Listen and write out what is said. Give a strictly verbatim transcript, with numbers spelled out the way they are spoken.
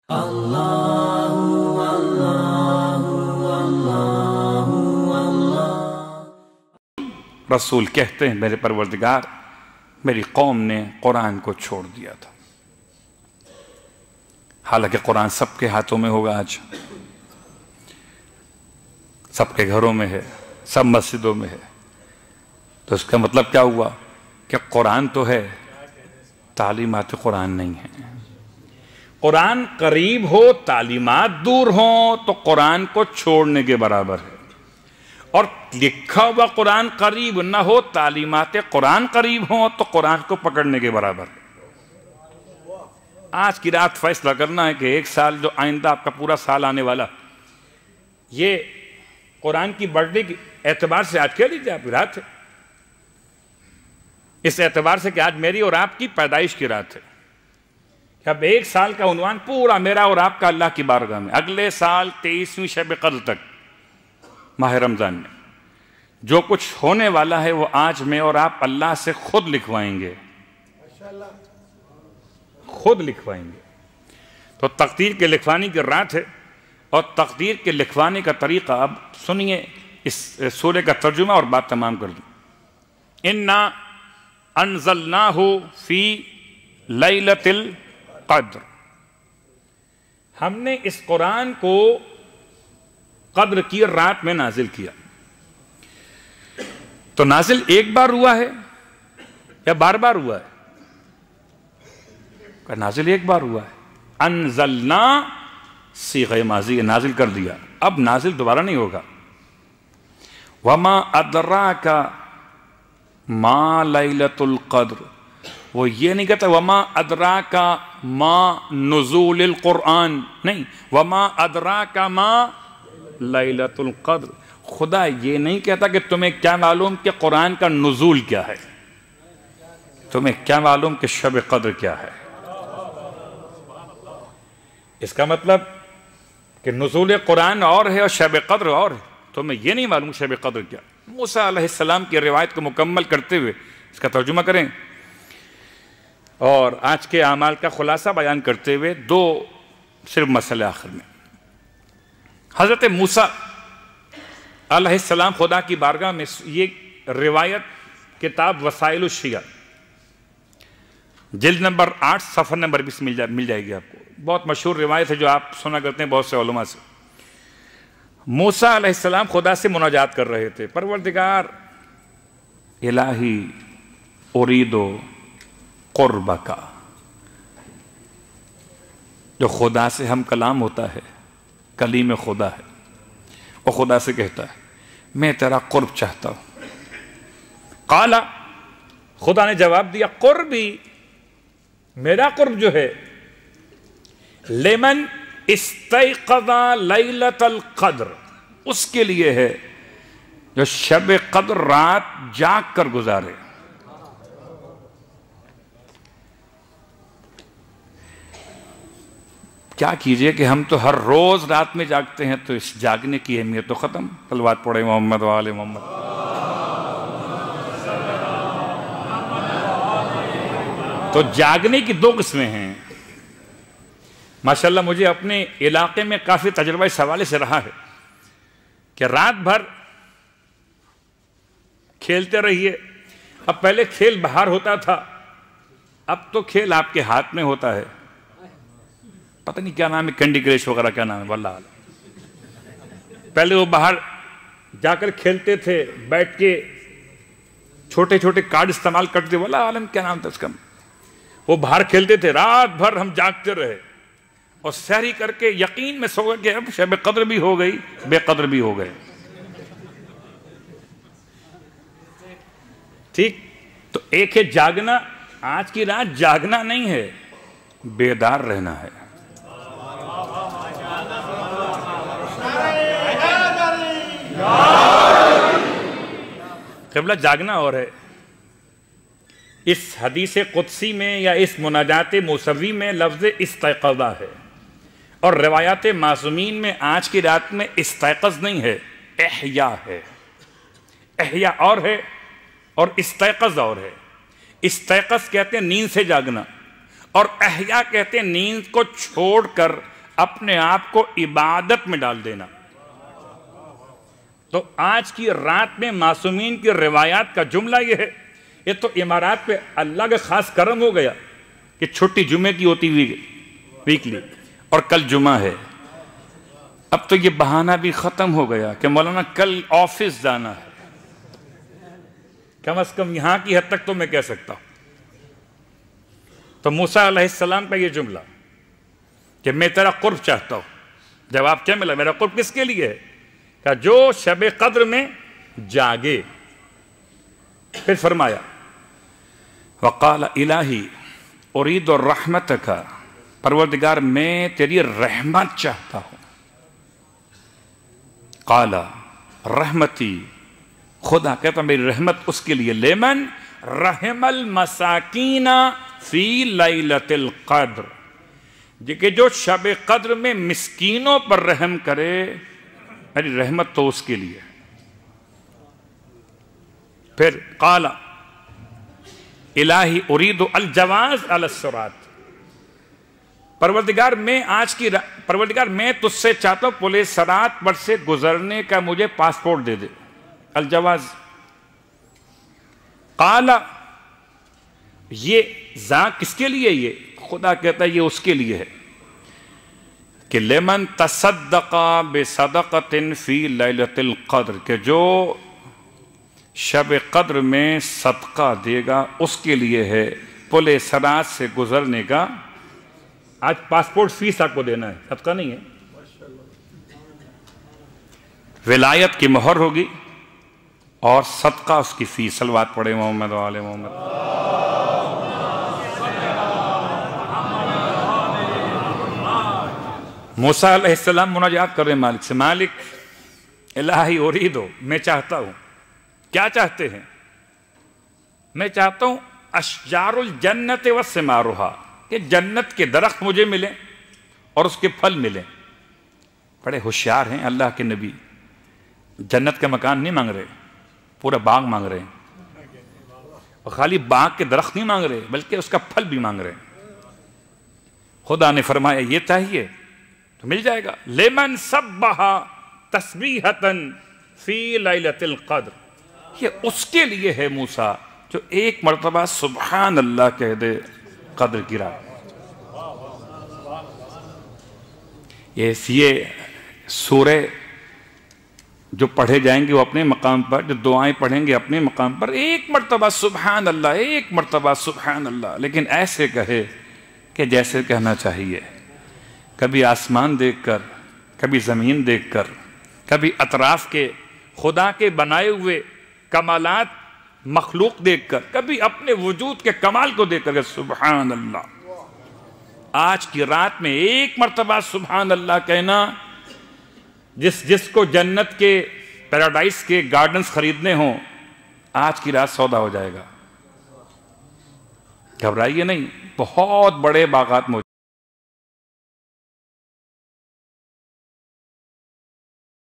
اللہ اللہ اللہ اللہ۔ رسول کہتے ہیں میرے پروردگار میری قوم نے قرآن کو چھوڑ دیا تھا، حالانکہ قرآن سب کے ہاتھوں میں ہوگا، آج سب کے گھروں میں ہے، سب مسجدوں میں ہے، تو اس کا مطلب کیا ہوا کہ قرآن تو ہے، تعلیمات قرآن نہیں ہے۔ قرآن قریب ہو تعلیمات دور ہوں تو قرآن کو چھوڑنے کے برابر ہے، اور لکھا ہوا قرآن قریب نہ ہو تعلیمات قرآن قریب ہوں تو قرآن کو پکڑنے کے برابر ہے۔ آج کی رات فیصلہ کرنا ہے کہ ایک سال جو آئندہ آپ کا پورا سال آنے والا، یہ قرآن کی برتھ ڈے کے اعتبار سے آج کہہ لیجیے آپ کی رات ہے، اس اعتبار سے کہ آج میری اور آپ کی پیدائش کی رات ہے، کہ اب ایک سال کا عنوان پورا میرا اور آپ کا اللہ کی بارگاہ میں، اگلے سال تیئیسویں شب قدر تک ماہ رمضان میں جو کچھ ہونے والا ہے وہ آج میں اور آپ اللہ سے خود لکھوائیں گے، خود لکھوائیں گے۔ تو تقدیر کے لکھوانے کی رات ہے، اور تقدیر کے لکھوانے کا طریقہ اب سنیے، اس سورہ کا ترجمہ اور بات تمام کر دوں۔ اِنَّا أَنزَلْنَاهُ فِي لَيْلَةِ الْقَدْرِ، ہم نے اس قرآن کو قدر کی رات میں نازل کیا۔ تو نازل ایک بار ہوا ہے یا بار بار ہوا ہے؟ کہ نازل ایک بار ہوا ہے۔ انزلنا صیغہ ماضی ہے، نازل کر دیا، اب نازل دوبارہ نہیں ہوگا۔ وما ادراک ما لیلۃ القدر، وہ یہ نہیں کہتا وما ادراک ما نزول القرآن، نہیں، وما ادراک ما لیلۃ القدر، خدا یہ نہیں کہتا کہ تمہیں کیا معلوم کہ قرآن کا نزول کیا ہے، تمہیں کیا معلوم کہ شب قدر کیا ہے۔ اس کا مطلب کہ نزول قرآن اور ہے اور شب قدر اور ہے، تمہیں یہ نہیں معلوم شب قدر کیا۔ موسیٰ علیہ السلام کی روایت کو مکمل کرتے ہوئے اس کا ترجمہ کریں اور آج کے اعمال کا خلاصہ بیان کرتے ہوئے دو صرف مسئلے آخر میں۔ حضرت موسیٰ علیہ السلام خدا کی بارگاہ میں، یہ روایت کتاب وسائل الشیعہ جلد نمبر آٹھ صفحہ نمبر بیس مل جائے, مل جائے گی آپ کو، بہت مشہور روایت ہے جو آپ سنا کرتے ہیں بہت سے علماء سے۔ موسیٰ علیہ السلام خدا سے مناجات کر رہے تھے، پروردگار الہی اریدو قربکا، جو خدا سے ہم کلام ہوتا ہے، کلیم خدا ہے، وہ خدا سے کہتا ہے میں تیرا قرب چاہتا ہوں۔ قالا، خدا نے جواب دیا قربی، میرا قرب جو ہے، لمن استيقظ لیلۃ القدر، اس کے لیے ہے جو شب قدر رات جاگ کر گزارے۔ کیا کیجئے کہ ہم تو ہر روز رات میں جاگتے ہیں، تو اس جاگنے کی اہمیت تو ختم۔ صلوات پڑھے محمد و آل محمد۔ تو جاگنے کی دو قسمیں ہیں۔ ماشاءاللہ مجھے اپنے علاقے میں کافی تجربہ اس حوالے سے رہا ہے کہ رات بھر کھیلتے رہیے۔ اب پہلے کھیل باہر ہوتا تھا، اب تو کھیل آپ کے ہاتھ میں ہوتا ہے، پتہ نہیں کیا نام ہے، کینڈی کرش وغیرہ کیا نام ہے، واللہ عالم۔ پہلے وہ باہر جا کر کھیلتے تھے، بیٹھ کے چھوٹے چھوٹے کارڈ استعمال کرتے تھے، واللہ عالم کیا نام تھا اس کا، وہ باہر کھیلتے تھے، رات بھر ہم جاگتے رہے اور سحری کر کے یقین میں سو گئے کہ اب شب قدر بھی ہو گئی، بے قدر بھی ہو گئے۔ ٹھیک، تو ایک ہے جاگنا، آج کی رات جاگنا نہیں ہے، بیدار رہنا ہے۔ قبلہ جاگنا اور ہے۔ اس حدیث قدسی میں یا اس مناجات موسوی میں لفظ استيقظہ ہے، اور روایات معصومین میں آج کی رات میں استيقظ نہیں ہے، احیا ہے۔ احیا اور ہے اور استيقظ اور ہے۔ استيقظ کہتے ہیں نیند سے جاگنا، اور احیا کہتے ہیں نیند کو چھوڑ کر اپنے آپ کو عبادت میں ڈال دینا. تو آج کی رات میں معصومین کی روایات کا جملہ یہ ہے. یہ تو امارات پہ اللہ کا خاص کرم ہو گیا کہ چھٹی جمعے کی ہوتی ہوئی ویکلی اور کل جمعہ ہے. اب تو یہ بہانہ بھی ختم ہو گیا کہ مولانا کل آفس جانا ہے. کم از کم یہاں کی حد تک تو میں کہہ سکتا ہوں. تو موسیٰ علیہ السلام کا یہ جملہ کہ میں تیرا قرب چاہتا ہوں. جواب کیا ملا؟ میرا قرب کس کے لیے ہے؟ کہ جو شب قدر میں جاگے. پھر فرمایا وقال الہی ارید رحمتک، پروردگار میں تیری رحمت چاہتا ہوں. قال رحمتی، خدا کہتا میری رحمت اس کے لیے لیمن رحم المساکین فی لیلۃ القدر، کہ جو شب قدر میں مسکینوں پر رحم کرے، میری رحمت تو اس کے لیے. پھر قال الہی ارید الجواز علی الصراط، پروردگار میں آج کی را... پروردگار میں تجھ سے چاہتا ہوں پلے صراط پر سے گزرنے کا مجھے پاسپورٹ دے دے. الجواز. قال یہ ذا کس کے لیے؟ یہ خدا کہتا ہے یہ اس کے لیے ہے کہ لمن تصدق بصدقۃ فی لیلۃ القدر، کہ جو شب قدر میں صدقہ دے گا اس کے لیے ہے پلے صراط سے گزرنے کا. آج پاسپورٹ فیس آپ کو دینا ہے، صدقہ نہیں ہے. ولایت کی مہر ہوگی اور صدقہ اس کی فیس. صلوات پڑھے محمد و آل محمد. موسیٰ علیہ السلام مناجات کر رہے ہیں مالک سے. مالک الہی اریدو، میں چاہتا ہوں. کیا چاہتے ہیں؟ میں چاہتا ہوں اشجار الجنت وثمارھا، کہ جنت کے درخت مجھے ملیں اور اس کے پھل ملیں. بڑے ہوشیار ہیں اللہ کے نبی. جنت کا مکان نہیں مانگ رہے، پورا باغ مانگ رہے ہیں. اور خالی باغ کے درخت نہیں مانگ رہے بلکہ اس کا پھل بھی مانگ رہے ہیں. خدا نے فرمایا یہ چاہیے تو مل جائے گا. لمن سبح تسبیحۃ فی لیلۃ القدر، یہ اس کے لیے ہے موسیٰ جو ایک مرتبہ سبحان اللہ کہہ دے قدر کی رات. یہ سورہ جو پڑھے جائیں گے وہ اپنے مقام پر، جو دعائیں پڑھیں گے اپنے مقام پر، ایک مرتبہ سبحان اللہ، ایک مرتبہ سبحان اللہ، لیکن ایسے کہے کہ جیسے کہنا چاہیے. کبھی آسمان دیکھ کر، کبھی زمین دیکھ کر، کبھی اطراف کے خدا کے بنائے ہوئے کمالات مخلوق دیکھ کر، کبھی اپنے وجود کے کمال کو دیکھ کر کہ سبحان اللہ. آج کی رات میں ایک مرتبہ سبحان اللہ کہنا، جس جس کو جنت کے پیراڈائز کے گارڈنز خریدنے ہوں، آج کی رات سودا ہو جائے گا. گھبرائیے نہیں، بہت بڑے باغات موجود